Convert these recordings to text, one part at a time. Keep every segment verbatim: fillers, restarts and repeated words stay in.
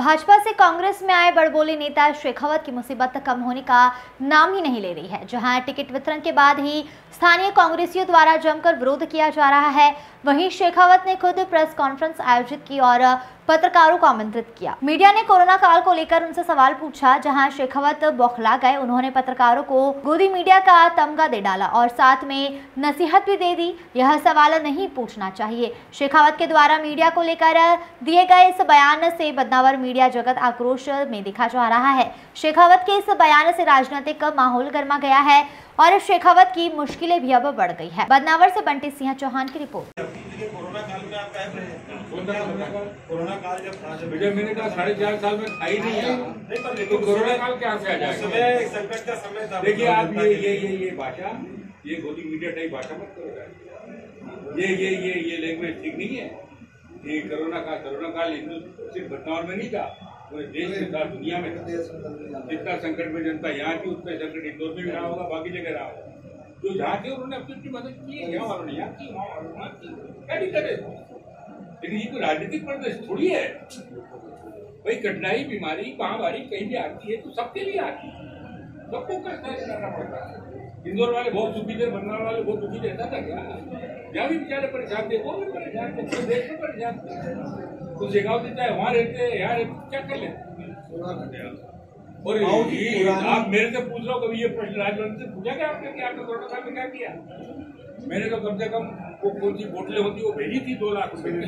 भाजपा से कांग्रेस में आए बड़बोले नेता शेखावत की मुसीबत कम होने का नाम ही नहीं ले रही है। जहां टिकट वितरण के बाद ही स्थानीय कांग्रेसियों द्वारा जमकर विरोध किया जा रहा है, वहीं शेखावत ने खुद प्रेस कॉन्फ्रेंस आयोजित की और पत्रकारों को आमंत्रित किया। मीडिया ने कोरोना काल को लेकर उनसे सवाल पूछा, जहां शेखावत बौखला गए। उन्होंने पत्रकारों को गोदी मीडिया का तमगा दे डाला और साथ में नसीहत भी दे दी, यह सवाल नहीं पूछना चाहिए। शेखावत के द्वारा मीडिया को लेकर दिए गए इस बयान से बदनावर मीडिया जगत आक्रोश में दिखा जा रहा है। शेखावत के इस बयान से राजनीतिक माहौल गर्मा गया है और शेखावत की मुश्किलें भी अब बढ़ गई है। बदनावर से बंटी सिंह चौहान की रिपोर्ट। कोरोना काल में आप कह रहे हैं कोरोना काल जब जब मैंने कहा साढ़े चार साल में खाई नहीं है, नहीं पर तो कोरोना काल क्या से आ जाएगा? समय संकट का समय था। देखिए आप ये ये ये ये भाषा, ये गोदी मीडिया टाइप भाषा मत करो। ये ये ये ये लैंग्वेज ठीक नहीं है। ये कोरोना का कोरोना काल सिर्फ बदनावर में नहीं था, पूरे देश में था, दुनिया में था। जितना संकट में जनता यहाँ की, उतना संकट इंदौर में भी रहा होगा, बाकी जगह रहा होगा। जो जहाँ थे उन्होंने अपनी अपनी मदद की है, यहाँ वालों ने यहाँ की, वहाँ वालों ने की, क्या दिक्कत है? लेकिन ये कोई राजनीतिक प्रदेश थोड़ी है भाई। कठिनाई बीमारी महामारी कहीं भी आती है तो सबके लिए आती है, सबको करना पड़ता है। इंदौर वाले बहुत सुखी थे, बंगाल वाले बहुत दुखी थे, ऐसा था क्या? यहाँ भी बेचारे परेशान थे, वो भी परेशान थे, पूरे देश में परेशान थे। तो शेखावत चाहे वहाँ रहते हैं, यहाँ रहते, क्या कर लेते? और ये आप मेरे से पूछ रहे हो, कभी ये प्रश्न राजमंत्री से पूछा क्या आपने कि आपने कोरोना काल में क्या किया? मैंने तो कम से कम वो कौन सी बोतलें होती वो भेजी थी दो लाख रुपए।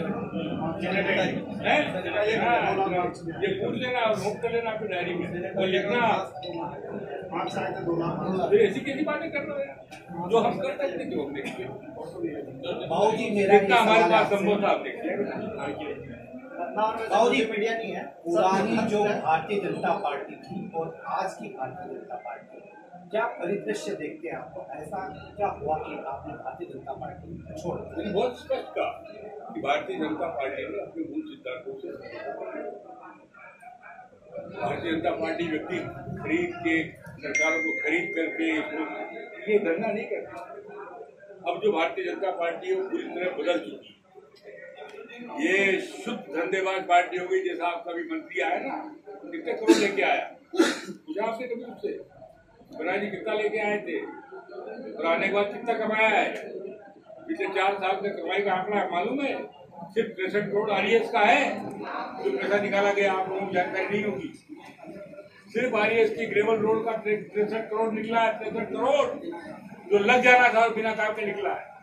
ये पूछ लेना और नोट कर लेना आपकी डायरी में और लिखना। फिर ऐसी कैसी बातें कर रहे हैं जो हम कर सकते क्यों? हम देखिए जितना हमारे पास संभव था आप देखिए। जी मीडिया नहीं है। पुरानी जो भारतीय जनता पार्टी थी और आज की भारतीय जनता पार्टी, क्या परिदृश्य देखते हैं आपको? ऐसा क्या हुआ कि आपने भारतीय जनता पार्टी छोड़ दी? मैंने बहुत स्पष्ट कहा कि भारतीय जनता पार्टी ने अपने मूल सिद्धांतों से, भारतीय जनता पार्टी व्यक्ति खरीद के, सरकारों को खरीद करके ये धरना नहीं करती। अब जो भारतीय जनता पार्टी है वो पूरी तरह बदल चुकी है। ये शुद्ध धंधेबाज पार्टी हो गई। जैसा आपका भी मंत्री आया ना, कितने करोड़ लेके आया, पूछा आपसे कभी उससे? बनाजी कितना लेके आए थे और आने के बाद कितना कमाया है? पिछले चार साल से कमाई का आंकड़ा मालूम है? सिर्फ तिरसठ करोड़ आरएस का है जो पैसा निकाला गया, आप लोगों को जानकारी नहीं होगी। सिर्फ आरएस की ग्रेवल रोड का तिरसठ करोड़ निकला है, तिरसठ करोड़ जो लग जाना था और बिना काम के निकला है।